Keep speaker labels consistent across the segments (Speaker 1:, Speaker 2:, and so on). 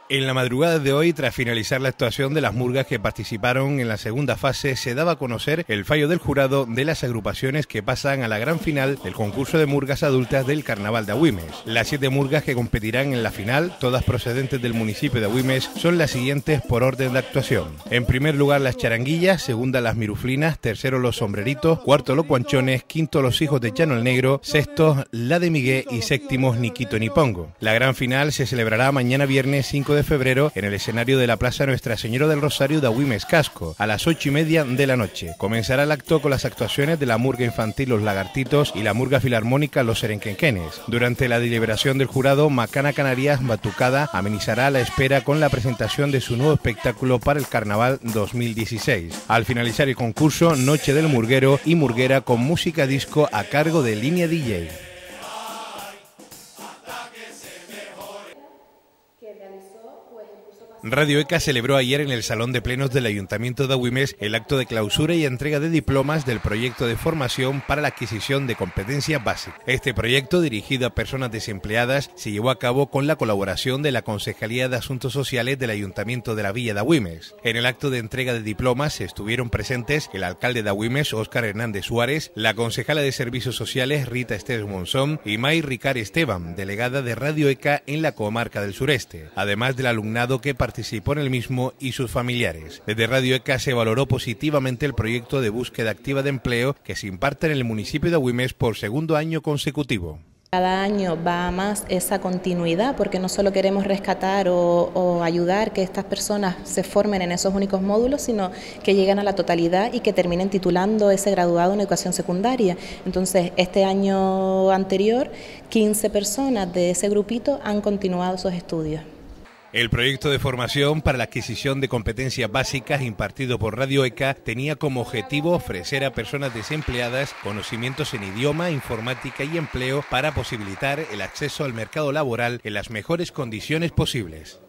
Speaker 1: En la madrugada de hoy, tras finalizar la actuación de las murgas que participaron en la segunda fase, se daba a conocer el fallo del jurado de las agrupaciones que pasan a la gran final del concurso de murgas adultas del Carnaval de Agüimes. Las 7 murgas que competirán en la final, todas procedentes del municipio de Agüimes, son las siguientes por orden de actuación. En primer lugar, las charanguillas, segunda las miruflinas, tercero los sombreritos, cuarto los guanchones, quinto los hijos de Llano el Negro, sexto la de Miguel y séptimos Niquito ni Pongo. La gran final se celebrará mañana viernes 5 de febrero en el escenario de la Plaza Nuestra Señora del Rosario de Agüimes Casco, a las 8:30 de la noche. Comenzará el acto con las actuaciones de la murga infantil Los Lagartitos y la murga filarmónica Los Serenquenquenes. Durante la deliberación del jurado, Macana Canarias Batucada amenizará la espera con la presentación de su nuevo espectáculo para el Carnaval 2016. Al finalizar el concurso, Noche del Murguero y Murguera con música disco a cargo de Línea DJ. Radio ECA celebró ayer en el Salón de Plenos del Ayuntamiento de Agüimes el acto de clausura y entrega de diplomas del proyecto de formación para la adquisición de competencias básicas. Este proyecto, dirigido a personas desempleadas, se llevó a cabo con la colaboración de la Concejalía de Asuntos Sociales del Ayuntamiento de la Villa de Agüimes. En el acto de entrega de diplomas estuvieron presentes el alcalde de Agüimes, Óscar Hernández Suárez, la concejala de Servicios Sociales, Rita Estés Monzón, y May Ricard Esteban, delegada de Radio ECA en la comarca del sureste, además del alumnado que participó en el mismo y sus familiares. Desde Radio ECA se valoró positivamente el proyecto de búsqueda activa de empleo que se imparte en el municipio de Agüimes por segundo año consecutivo.
Speaker 2: Cada año va a más esa continuidad porque no solo queremos rescatar o ayudar que estas personas se formen en esos únicos módulos, sino que lleguen a la totalidad y que terminen titulando ese graduado en educación secundaria. Entonces, este año anterior, 15 personas de ese grupito han continuado esos estudios.
Speaker 1: El proyecto de formación para la adquisición de competencias básicas impartido por Radio ECA tenía como objetivo ofrecer a personas desempleadas conocimientos en idioma, informática y empleo para posibilitar el acceso al mercado laboral en las mejores condiciones posibles.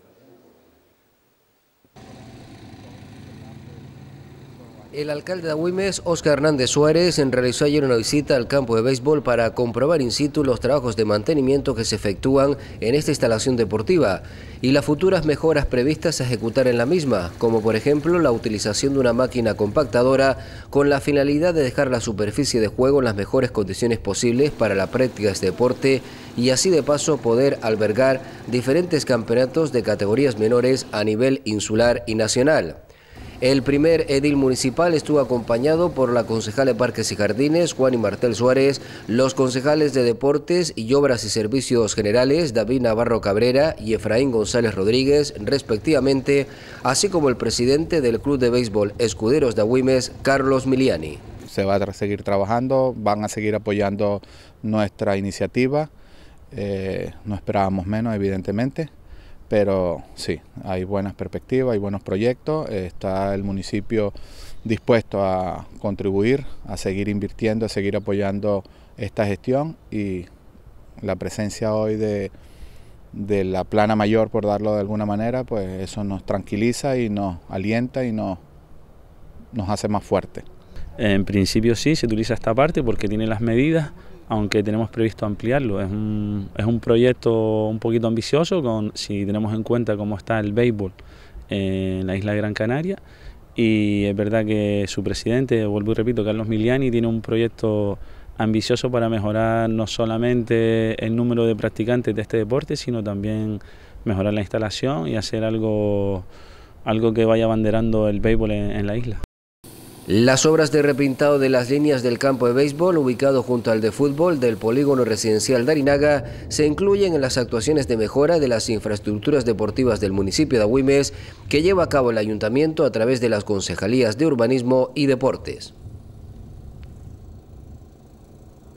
Speaker 3: El alcalde de Agüimes, Óscar Hernández Suárez, realizó ayer una visita al campo de béisbol para comprobar in situ los trabajos de mantenimiento que se efectúan en esta instalación deportiva y las futuras mejoras previstas a ejecutar en la misma, como por ejemplo la utilización de una máquina compactadora con la finalidad de dejar la superficie de juego en las mejores condiciones posibles para la práctica de este deporte y así de paso poder albergar diferentes campeonatos de categorías menores a nivel insular y nacional. El primer edil municipal estuvo acompañado por la concejala de Parques y Jardines, Juan y Martel Suárez, los concejales de Deportes y Obras y Servicios Generales, David Navarro Cabrera y Efraín González Rodríguez, respectivamente, así como el presidente del Club de Béisbol Escuderos de Agüimes, Carlos Miliani.
Speaker 4: Se va a seguir trabajando, van a seguir apoyando nuestra iniciativa, no esperábamos menos, evidentemente. Pero sí, hay buenas perspectivas, hay buenos proyectos, está el municipio dispuesto a contribuir, a seguir invirtiendo, a seguir apoyando esta gestión y la presencia hoy de la plana mayor, por darlo de alguna manera, pues eso nos tranquiliza y nos alienta y nos hace más fuertes.
Speaker 5: En principio sí, se utiliza esta parte porque tiene las medidas, aunque tenemos previsto ampliarlo. Es un proyecto un poquito ambicioso, si tenemos en cuenta cómo está el béisbol en la isla de Gran Canaria, y es verdad que su presidente, vuelvo y repito, Carlos Miliani, tiene un proyecto ambicioso para mejorar no solamente el número de practicantes de este deporte, sino también mejorar la instalación y hacer algo que vaya abanderando el béisbol en la isla.
Speaker 3: Las obras de repintado de las líneas del campo de béisbol, ubicado junto al de fútbol del polígono residencial de Arinaga, se incluyen en las actuaciones de mejora de las infraestructuras deportivas del municipio de Agüimes que lleva a cabo el ayuntamiento a través de las concejalías de urbanismo y deportes.